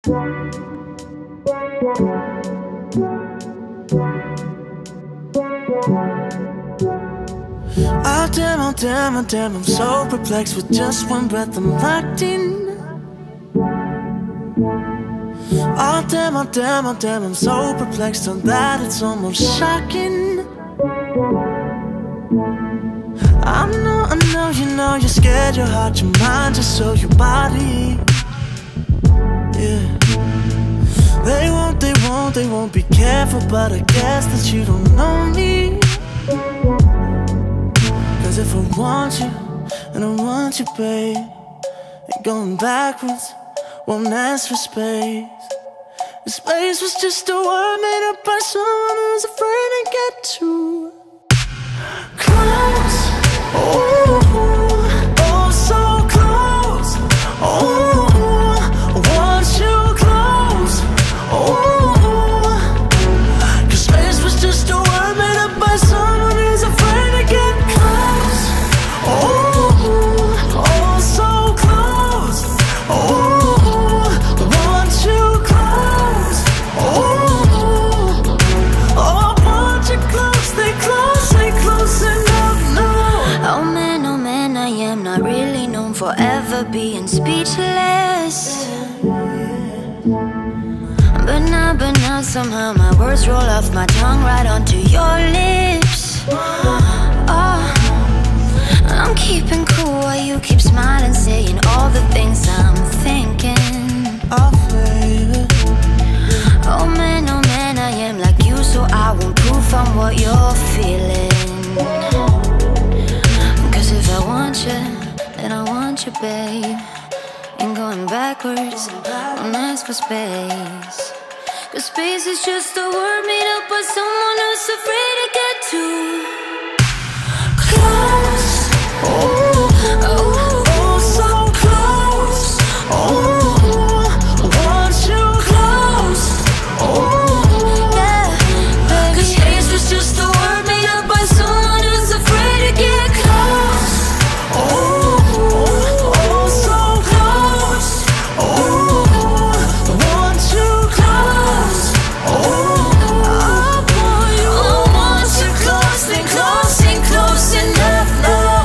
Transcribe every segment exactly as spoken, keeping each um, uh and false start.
Oh damn, oh damn, oh damn, I'm so perplexed. With just one breath I'm locked in. Oh damn, oh damn, oh damn, I'm so perplexed on that it's almost shocking. I know, I know, you know you're scared, your heart, your mind, just so your body. Yeah. They won't, they won't, they won't be careful, but I guess that you don't know me. Cause if I want you, and I want you, babe, and going backwards won't ask for space. The space was just a word made up by someone who's afraid to get too close. Oh, oh, so close. Oh, I want you close. Oh, cause space was just a word made up by someone who's afraid to get close. Oh, oh, so close. Oh, I want you close. Oh, oh, I want you close. Stay close, stay close enough now. Oh man, oh man, I am not really known for ever being speechless. But now, but now somehow my words roll off my tongue right onto your lips. Oh, I'm keeping cool while you keep smiling, saying all the things I'm thinking. Oh baby, oh man, oh man, I am like you, so I won't proof on what you're feeling. Cause if I want you, then I want you, babe. Ain't going backwards, won't ask for space. Cause space is just a word made up by someone who's afraid to get too close. Oh, oh, oh, so close. Oh, I want you close. Oh, yeah, cause space was just a word made up by someone who's afraid to get close. oh, oh, so close. Oh, I want you close. Oh, I want you close, and close, and close enough now.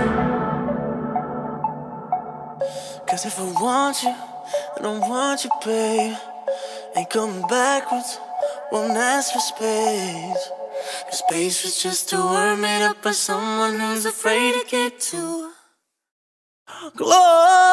cause if I want you, I don't want you, babe. Ain't coming backwards, won't ask for space. Cause space was just a word made up by someone who's afraid to get too close.